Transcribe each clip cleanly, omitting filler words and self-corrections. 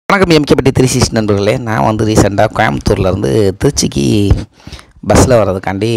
வணக்கம் எம்கேபட்டி 360 நண்பர்களே. நான் வந்து ரீசெண்டாக கோயம்புத்தூர்லேருந்து திருச்சிக்கு பஸ்ஸில் வர்றதுக்காண்டி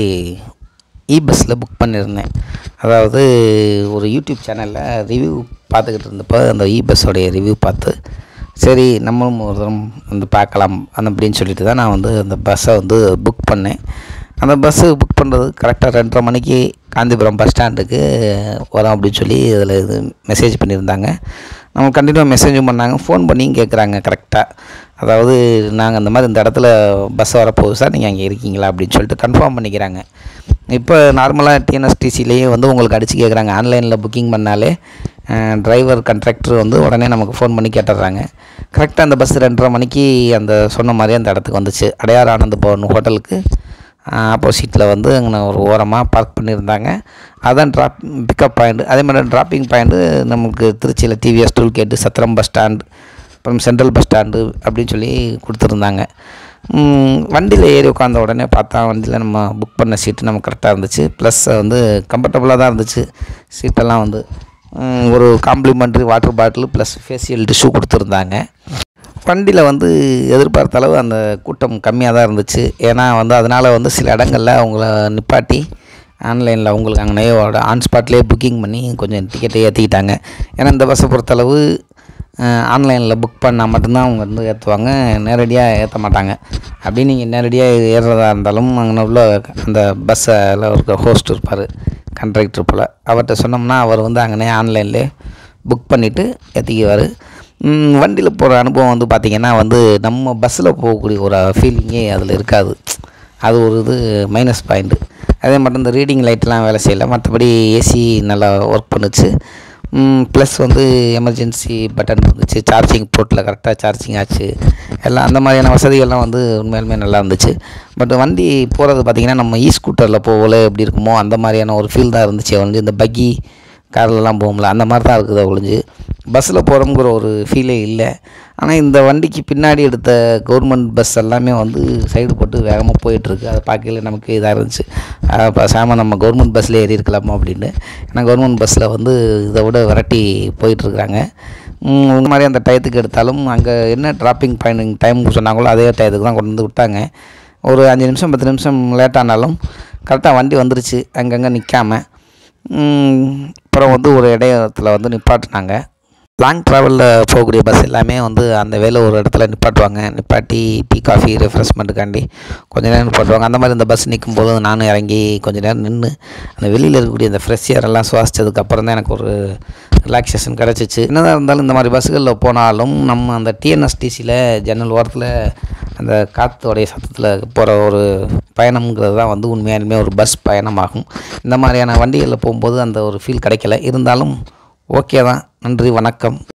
பஸ்ஸில் புக் பண்ணியிருந்தேன். அதாவது ஒரு யூடியூப் சேனலில் ரிவ்யூ பார்த்துக்கிட்டு இருந்தப்போ அந்த பஸ்ஸோடைய ரிவ்யூ பார்த்து சரி நம்மளும் ஒரு தரம் வந்து பார்க்கலாம் அப்படின்னு சொல்லிட்டு தான் நான் வந்து அந்த பஸ்ஸை வந்து புக் பண்ணேன். அந்த பஸ்ஸு புக் பண்ணுறது கரெக்டாக 2:30 மணிக்கு காந்திபுரம் பஸ் ஸ்டாண்டுக்கு வரோம் அப்படின்னு சொல்லி அதில் இது மெசேஜ் பண்ணியிருந்தாங்க. நம்ம கண்டினியூவாக மெசேஜும் பண்ணாங்க, ஃபோன் பண்ணியும் கேட்குறாங்க கரெக்டாக. அதாவது நாங்கள் அந்த மாதிரி இந்த இடத்துல பஸ் வரப்போகுது சார், நீங்கள் அங்கே இருக்கீங்களா அப்படின்னு சொல்லிட்டு கன்ஃபார்ம் பண்ணிக்கிறாங்க. இப்போ நார்மலாக டிஎன்எஸ்டிசிலேயே வந்து உங்களுக்கு அடித்து கேட்குறாங்க. ஆன்லைனில் புக்கிங் பண்ணாலே டிரைவர் கண்ட்ராக்டர் வந்து உடனே நமக்கு ஃபோன் பண்ணி கேட்டுடுறாங்க. கரெக்டாக அந்த பஸ் 2:30 மணிக்கு அந்த சொன்ன மாதிரியே அந்த இடத்துக்கு வந்துச்சு. அடையார் ஆனந்த் பவன் ஹோட்டலுக்கு ஆப்போசிட்டில் வந்து அங்கே ஒரு ஓரமாக பார்க் பண்ணியிருந்தாங்க. அதான் பிக்கப் பாயிண்ட். அதே மாதிரி ட்ராப்பிங் பாயிண்ட்டு நமக்கு திருச்சியில் TVS tollgate, Chathiram bus stand, அப்புறம் சென்ட்ரல் பஸ் ஸ்டாண்டு அப்படின்னு சொல்லி கொடுத்துருந்தாங்க. வண்டியில் ஏறி உட்காந்த உடனே பார்த்தா வண்டியில் நம்ம புக் பண்ண சீட்டு நமக்கு கரெக்டாக இருந்துச்சு. ப்ளஸ் வந்து கம்ஃபர்டபுளாக தான் இருந்துச்சு. சீட்டெல்லாம் வந்து ஒரு complimentary water bottle plus facial tissue கொடுத்துருந்தாங்க. வண்டியில் வந்து எதிர்பார்த்த அளவு அந்த கூட்டம் கம்மியாக தான் இருந்துச்சு. ஏன்னா வந்து அதனால் வந்து சில இடங்களில் அவங்கள நிப்பாட்டி ஆன்லைனில் அவங்களுக்கு அங்கேயோட ஆன் ஸ்பாட்லேயே புக்கிங் பண்ணி கொஞ்சம் டிக்கெட்டை ஏற்றிக்கிட்டாங்க. ஏன்னா இந்த பஸ்ஸை பொறுத்தளவு ஆன்லைனில் புக் பண்ணால் மட்டும்தான் அவங்க வந்து ஏற்றுவாங்க, நேரடியாக ஏற்ற மாட்டாங்க. அப்படி நீங்கள் நேரடியாக ஏறுறதா இருந்தாலும் அங்கே உள்ள அந்த பஸ்ஸில் இருக்க ஹோஸ்ட் இருப்பார், கண்ட்ராக்டர் போல், அவர்கிட்ட சொன்னோம்னா அவர் வந்து அங்கேயே ஆன்லைன்லேயே புக் பண்ணிவிட்டு ஏற்றிக்குவார். வண்டியில் போகிற அனுபவம் வந்து பார்த்திங்கன்னா வந்து நம்ம பஸ்ஸில் போகக்கூடிய ஒரு ஃபீலிங்கே அதில் இருக்காது. அது ஒரு இது மைனஸ் பாயிண்ட்டு. அதே மட்டும் இந்த ரீடிங் லைட்லாம் வேலை செய்யலை, மற்றபடி ஏசி நல்லா ஒர்க் பண்ணுச்சு. ப்ளஸ் வந்து எமர்ஜென்சி பட்டன் இருந்துச்சு, சார்ஜிங் போர்ட்டில் கரெக்டாக சார்ஜிங் ஆச்சு. எல்லாம் அந்த மாதிரியான வசதிகள்லாம் வந்து உண்மையாலுமே நல்லா இருந்துச்சு. பட் வண்டி போகிறது பார்த்திங்கன்னா நம்ம ஸ்கூட்டரில் போகல எப்படி இருக்குமோ அந்த மாதிரியான ஒரு ஃபீல் தான் இருந்துச்சு. வந்து இந்த பக்கி கார்லலாம் போகும்ல அந்த மாதிரி தான் இருக்குது ஒழிஞ்சு பஸ்ஸில் போகிறோங்கிற ஒரு ஃபீலே இல்லை. ஆனால் இந்த வண்டிக்கு பின்னாடி எடுத்த கவர்மெண்ட் பஸ் எல்லாமே வந்து சைடு போட்டு வேகமாக போயிட்டுருக்கு. அதை பார்க்கல நமக்கு இதாக இருந்துச்சு. இப்போ நம்ம கவர்மெண்ட் பஸ்ஸில் ஏறி இருக்கலாமா அப்படின்னு. ஏன்னா கவர்மெண்ட் பஸ்ஸில் வந்து இதை விட விரட்டி போயிட்டுருக்குறாங்க. இந்த மாதிரி அந்த டயத்துக்கு எடுத்தாலும் அங்கே என்ன ட்ராப்பிங் பாயிண்ட் டைம் சொன்னாங்களோ அதே டயத்துக்கு தான் கொண்டு வந்து விட்டாங்க. ஒரு 5 நிமிஷம் 10 நிமிஷம் லேட்டானாலும் கரெக்டாக வண்டி வந்துருச்சு, அங்கங்கே நிற்காமல். அப்புறம் வந்து ஒரு இடத்துல வந்து நிப்பாட்டினாங்க. லாங் ட்ராவலில் போகக்கூடிய பஸ் எல்லாமே வந்து அந்த வேலை ஒரு இடத்துல நிப்பாட்டுவாங்க. நிப்பாட்டி டீ காஃபி ரெஃப்ரெஷ்மெண்ட்டுக்காண்டி கொஞ்சம் நேரம் நிப்பாட்டுவாங்க. அந்த மாதிரி இந்த பஸ் நிற்கும்போது நானும் இறங்கி கொஞ்சம் நேரம் நின்று அந்த வெளியில் இருக்கக்கூடிய அந்த ஃப்ரெஷ் ஏரெல்லாம் சுவாசித்ததுக்கப்புறம் தான் எனக்கு ஒரு ரிலாக்ஸேஷன் கிடச்சிச்சு. என்னதான் இருந்தாலும் இந்த மாதிரி பஸ்ஸுகளில் போனாலும் நம்ம அந்த டிஎன்எஸ்டிசியில் ஜன்னல் ஓரத்தில் அந்த காற்றோடைய சத்தத்தில் போகிற ஒரு பயணம்ங்கிறது தான் வந்து உண்மையாலுமே ஒரு பஸ் பயணமாகும். இந்த மாதிரியான வண்டிகளில் போகும்போது அந்த ஒரு ஃபீல் கிடைக்கல. இருந்தாலும் ஓகே தான். நன்றி, வணக்கம்.